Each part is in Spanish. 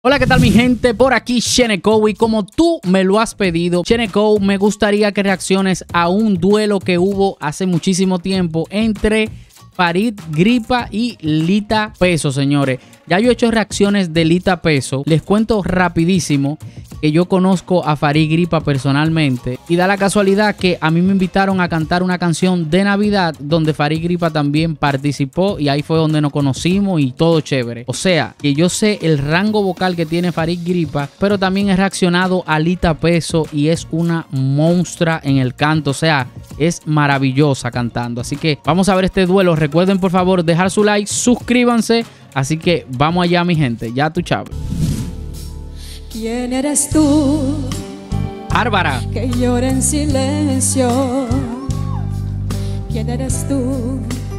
Hola, ¿qué tal mi gente? Por aquí Sheneco, y como tú me lo has pedido, Sheneco, me gustaría que reacciones a un duelo que hubo hace muchísimo tiempo entre Farid Gripa y Lita Peso, señores. Ya yo he hecho reacciones de Lita Peso. Les cuento rapidísimo que yo conozco a Farid Gripa personalmente y da la casualidad que a mí me invitaron a cantar una canción de Navidad donde Farid Gripa también participó y ahí fue donde nos conocimos y todo chévere. O sea, que yo sé el rango vocal que tiene Farid Gripa, pero también he reaccionado a Lita Peso y es una monstrua en el canto. O sea, es maravillosa cantando. Así que vamos a ver este duelo. Recuerden por favor dejar su like, suscríbanse. Así que vamos allá mi gente, ya tú sabes. ¿Quién eres tú? Bárbara. Que llora en silencio. ¿Quién eres tú?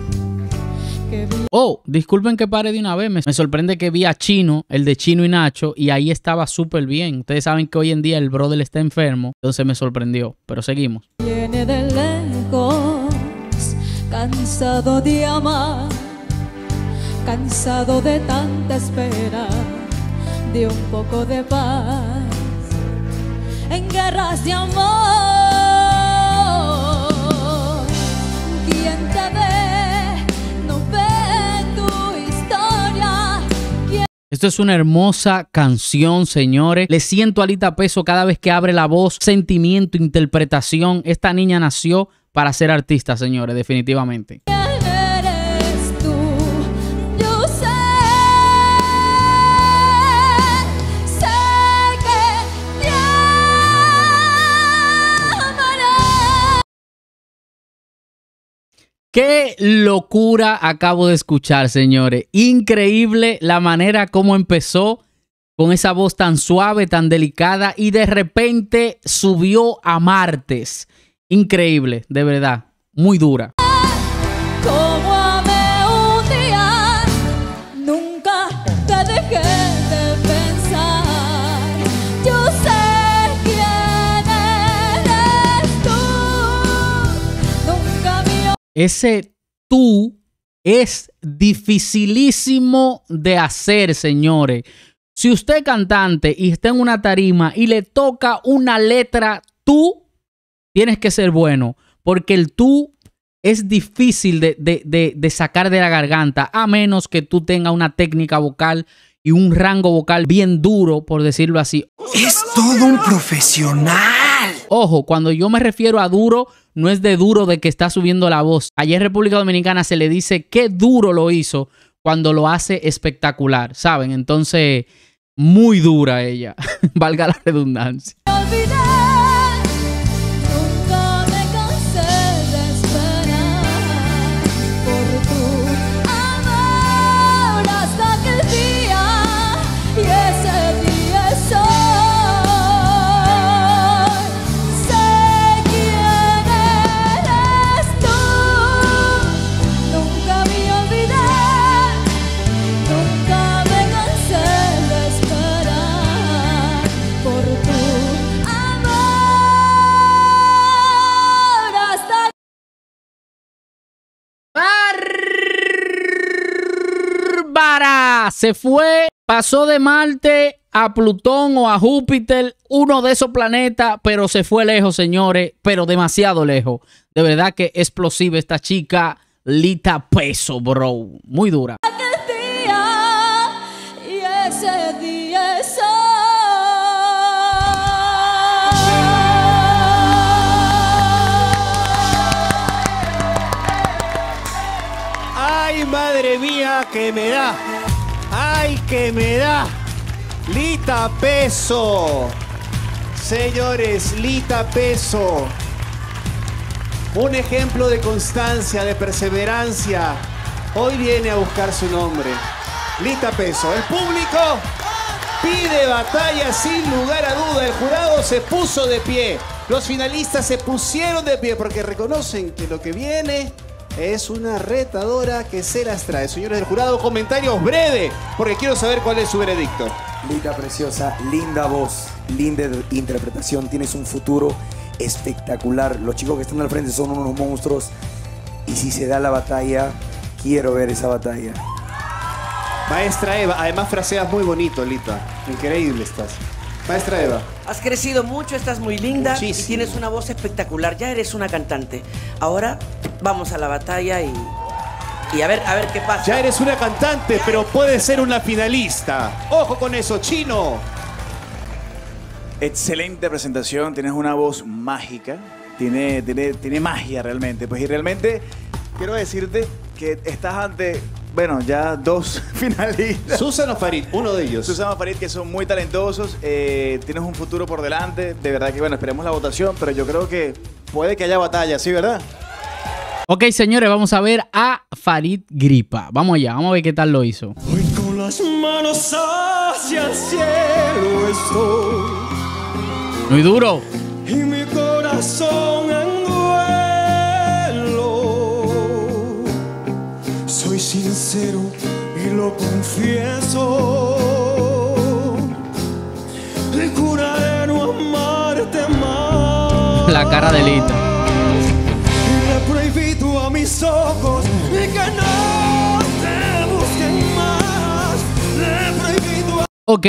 Oh, disculpen que pare de una vez. Me sorprende que vi a Chino, el de Chino y Nacho, y ahí estaba súper bien. Ustedes saben que hoy en día el brother está enfermo, entonces me sorprendió. Pero seguimos. Viene de lejos, cansado de amar, cansado de tanta espera, de un poco de paz, en guerras de amor. ¿Quién te ve? No ve tu historia. Esto es una hermosa canción, señores. Le siento a Lita Peso cada vez que abre la voz, sentimiento, interpretación. Esta niña nació para ser artista, señores, definitivamente. ¡Qué locura acabo de escuchar, señores! Increíble la manera como empezó con esa voz tan suave, tan delicada y de repente subió a martes. Increíble, de verdad, muy dura. Como amé un día, nunca te dejé de pensar. Yo sé quién eres tú. Nunca me... Ese tú es dificilísimo de hacer, señores. Si usted es cantante y está en una tarima y le toca una letra tú, tienes que ser bueno, porque el tú es difícil de sacar de la garganta, a menos que tú tengas una técnica vocal y un rango vocal bien duro, por decirlo así. Es todo un profesional. Ojo, cuando yo me refiero a duro, no es de duro de que está subiendo la voz. Allá en República Dominicana se le dice qué duro lo hizo cuando lo hace espectacular, ¿saben? Entonces, muy dura ella, valga la redundancia. Se fue, pasó de Marte a Plutón o a Júpiter, uno de esos planetas, pero se fue lejos, señores, pero demasiado lejos. De verdad que explosiva esta chica, Lita Peso, bro, muy dura. Y ese día es hoy. Ay, madre mía, que me da. ¡Ay, que me da! Lita Peso. Señores, Lita Peso. Un ejemplo de constancia, de perseverancia. Hoy viene a buscar su nombre. Lita Peso. El público pide batalla sin lugar a duda. El jurado se puso de pie. Los finalistas se pusieron de pie porque reconocen que lo que viene es una retadora que se las trae. Señores del jurado, comentarios breves, porque quiero saber cuál es su veredicto. Lita preciosa, linda voz, linda interpretación, tienes un futuro espectacular. Los chicos que están al frente son unos monstruos y si se da la batalla, quiero ver esa batalla. Maestra Eva, además fraseas muy bonito, Lita. Increíble estás. Maestra Eva. Has crecido mucho, estás muy linda. Muchísimo. Y tienes una voz espectacular. Ya eres una cantante. Ahora vamos a la batalla y a ver qué pasa. Ya eres una cantante, pero puedes ser una finalista. Ojo con eso, Chino. Excelente presentación, tienes una voz mágica, tiene magia realmente. Pues y realmente quiero decirte que estás ante, bueno, ya 2 finalistas. Susan o Farid, uno de ellos. Susan o Farid, que son muy talentosos, tienes un futuro por delante. De verdad que, bueno, esperemos la votación, pero yo creo que puede que haya batalla, ¿sí, verdad? Ok, señores, vamos a ver a Farid Gripa. Vamos allá, vamos a ver qué tal lo hizo. Hoy con las manos hacia el cielo estoy, Muy duro. y mi corazón en duelo. Soy sincero y lo confieso. Y juraré no amarte más. La cara de Lita. Le prohibido a mis ojos que no te busquen más. Le prohibido a... Ok.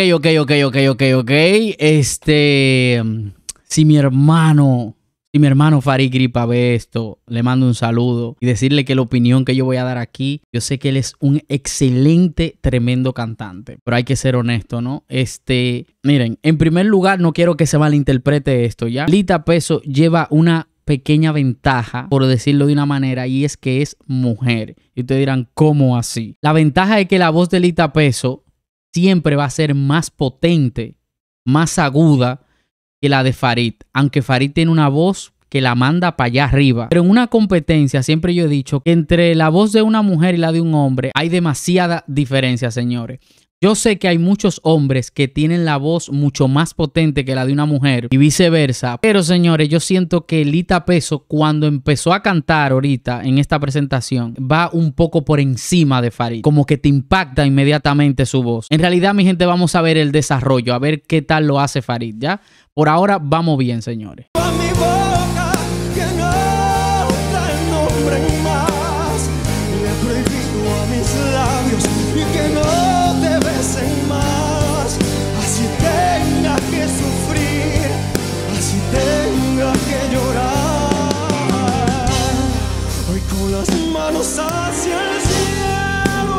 Si mi hermano Farid Gripa ve esto, le mando un saludo y decirle que la opinión que yo voy a dar aquí, yo sé que él es un excelente, tremendo cantante, pero hay que ser honesto, ¿no? Miren, en primer lugar, no quiero que se malinterprete esto, ¿ya? Lita Peso lleva una pequeña ventaja, por decirlo de una manera, y es que es mujer. Y ustedes dirán, ¿cómo así? La ventaja es que la voz de Lita Peso siempre va a ser más potente, más aguda que la de Farid, aunque Farid tiene una voz que la manda para allá arriba. Pero en una competencia siempre yo he dicho que entre la voz de una mujer y la de un hombre hay demasiada diferencia, señores. Yo sé que hay muchos hombres que tienen la voz mucho más potente que la de una mujer y viceversa. Pero, señores, yo siento que Lita Peso, cuando empezó a cantar ahorita en esta presentación, va un poco por encima de Farid. Como que te impacta inmediatamente su voz. En realidad, mi gente, vamos a ver el desarrollo, a ver qué tal lo hace Farid, ¿ya? Por ahora, vamos bien, señores. A mi boca que no te nombren más. Le he prohibido a mis labios y que no te besen más. Así tenga que sufrir, así tenga que llorar. Hoy con las manos hacia el cielo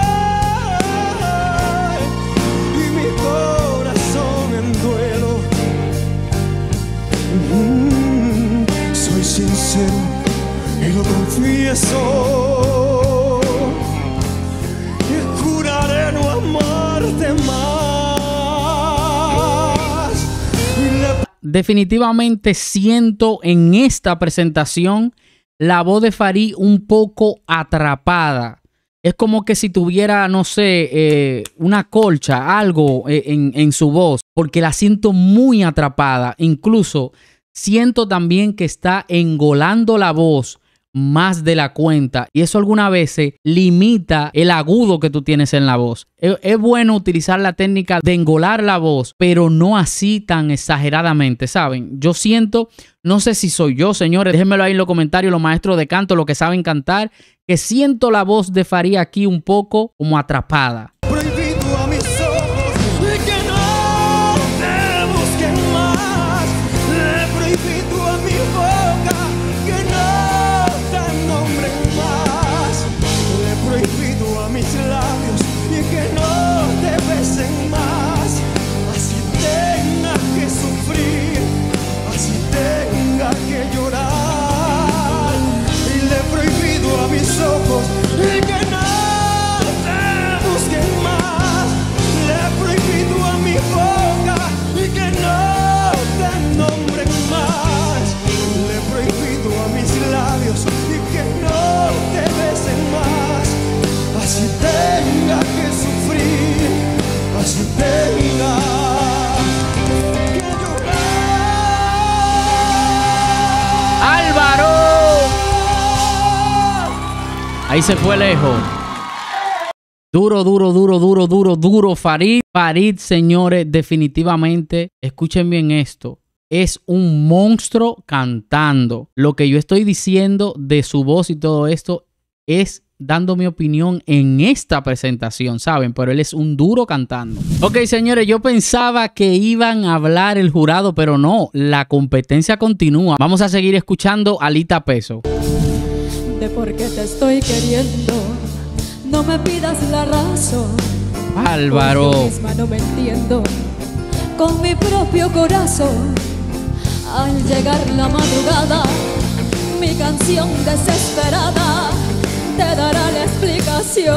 estoy, y mi corazón en duelo. Soy sincero y lo confieso, y juraré no amarte más. Definitivamente siento en esta presentación la voz de Farid un poco atrapada. Es como que si tuviera, no sé, una colcha, algo en su voz, porque la siento muy atrapada. Incluso siento también que está engolando la voz más de la cuenta, y eso algunas veces limita el agudo que tú tienes en la voz. Es bueno utilizar la técnica de engolar la voz, pero no así tan exageradamente, ¿saben? Yo siento, no sé si soy yo, señores, déjenmelo ahí en los comentarios, los maestros de canto, los que saben cantar, que siento la voz de Farid aquí un poco como atrapada. Prohibido a mis ojos que no te busquen más. Le he prohibido a mi boca que no te nombren más. Le he prohibido a mis labios y que no te besen más. Así tenga que sufrir, así tenga que llorar. Y le he prohibido a mis ojos que no te busquen más. Le he prohibido a mi boca y que no te nombren más. Le he prohibido a mis labios y que no te besen más. Así tenga que sufrir, así tenga que llorar. ¡Álvaro! Ahí se fue lejos. Duro, Farid. Farid, señores, definitivamente, escuchen bien esto. Es un monstruo cantando. Lo que yo estoy diciendo de su voz y todo esto es dando mi opinión en esta presentación, ¿saben? Pero él es un duro cantando. Ok, señores, yo pensaba que iban a hablar el jurado, pero no, la competencia continúa. Vamos a seguir escuchando a Lita Peso. De por qué te estoy queriendo, no me pidas la razón. Álvaro. Yo misma no me entiendo con mi propio corazón. Al llegar la madrugada, mi canción desesperada te dará la explicación.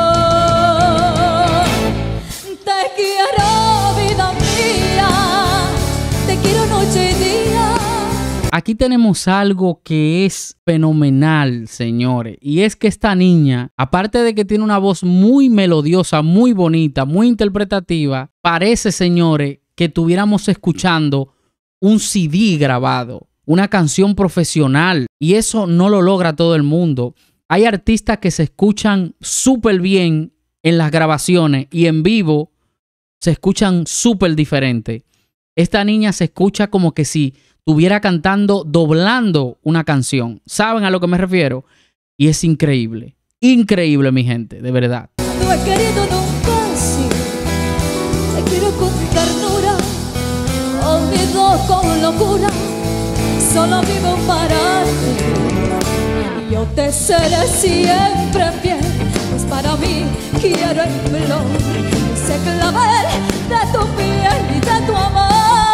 Te quiero, vida mía, te quiero noche y día. Aquí tenemos algo que es fenomenal, señores. Y es que esta niña, aparte de que tiene una voz muy melodiosa, muy bonita, muy interpretativa, parece, señores, que estuviéramos escuchando un CD grabado, una canción profesional. Y eso no lo logra todo el mundo. Hay artistas que se escuchan súper bien en las grabaciones y en vivo se escuchan súper diferente. Esta niña se escucha como que si estuviera cantando, doblando una canción. ¿Saben a lo que me refiero? Y es increíble. Increíble, mi gente, de verdad. No he querido nunca así. Te quiero con ternura, olvido con locura. Solo vivo para ti. Yo te seré siempre fiel, pues para mí quiero en flor ese clavel de tu piel y de tu amor.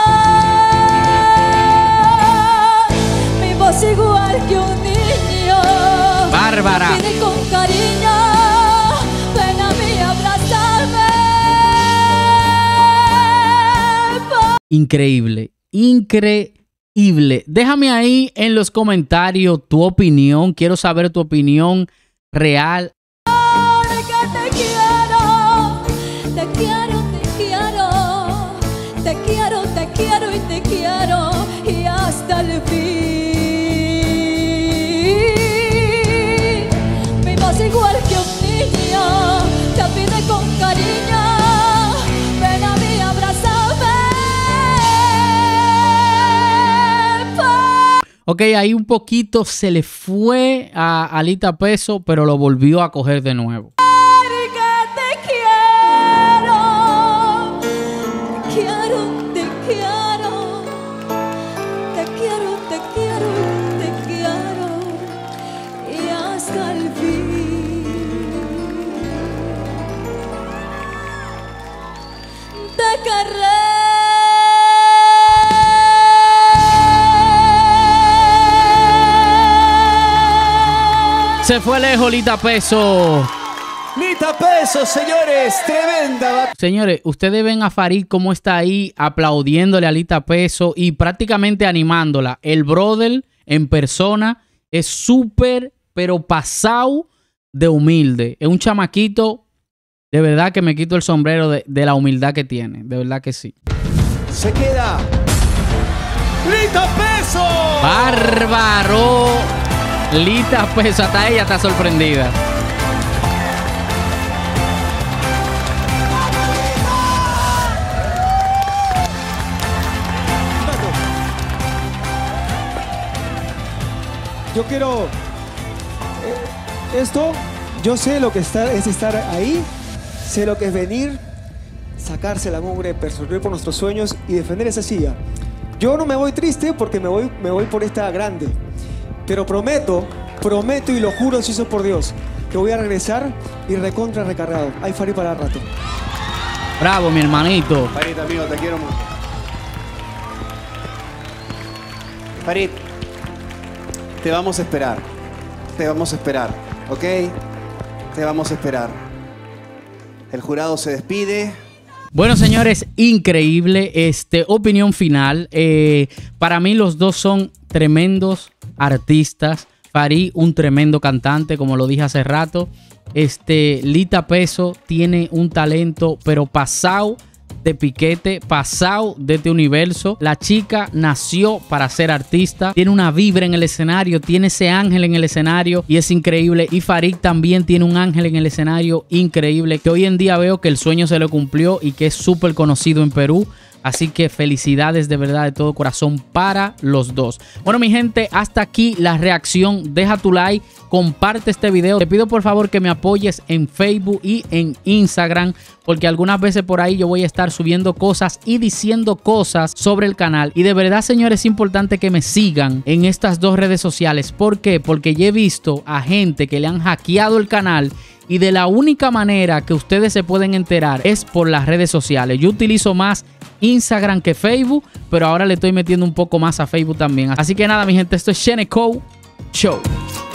Mi voz igual que un niño, Bárbara. me pide con cariño, ven a mí a abrazarme. Increíble, increíble. Déjame ahí en los comentarios tu opinión. Quiero saber tu opinión real. Que te quiero, te quiero, te quiero, te quiero, te quiero y te quiero y hasta el fin. Mi voz igual que un niño te pide con cariño, ven a mí, abrázame. Ok, ahí un poquito se le fue a Lita Peso, pero lo volvió a coger de nuevo. Se fue lejos Lita Peso. Lita Peso, señores, tremenda. Señores, ustedes ven a Farid cómo está ahí aplaudiéndole a Lita Peso y prácticamente animándola. El brother en persona es súper, pero pasado de humilde. Es un chamaquito, de verdad que me quito el sombrero de la humildad que tiene. De verdad que sí. Se queda Lita Peso. ¡Bárbaro! Lita Peso, hasta ella está sorprendida. Yo quiero esto, yo sé lo que es estar ahí, sé lo que es venir, sacarse la mugre, perseverar por nuestros sueños y defender esa silla. Yo no me voy triste porque me voy por esta grande, pero prometo y lo juro, si eso es por Dios, que voy a regresar y recontra recargado. Hay Farid para rato. Bravo, mi hermanito. Farid, amigo, te quiero mucho. Farid, te vamos a esperar. Te vamos a esperar, ¿ok? Te vamos a esperar. El jurado se despide. Bueno, señores, increíble. Opinión final. Para mí los dos son tremendos artistas. Farid, un tremendo cantante, como lo dije hace rato. Lita Peso tiene un talento, pero pasado de piquete, pasado de este universo. La chica nació para ser artista, tiene una vibra en el escenario, tiene ese ángel en el escenario y es increíble. Y Farid también tiene un ángel en el escenario increíble, que hoy en día veo que el sueño se le cumplió y que es súper conocido en Perú. Así que felicidades de verdad de todo corazón para los dos. Bueno, mi gente, hasta aquí la reacción. Deja tu like, comparte este video. Te pido por favor que me apoyes en Facebook y en Instagram, porque algunas veces por ahí yo voy a estar subiendo cosas y diciendo cosas sobre el canal. Y de verdad, señores, es importante que me sigan en estas dos redes sociales. ¿Por qué? Porque ya he visto a gente que le han hackeado el canal. Y de la única manera que ustedes se pueden enterar es por las redes sociales. Yo utilizo más Instagram que Facebook, pero ahora le estoy metiendo un poco más a Facebook también. Así que nada, mi gente, esto es Sheneco Show.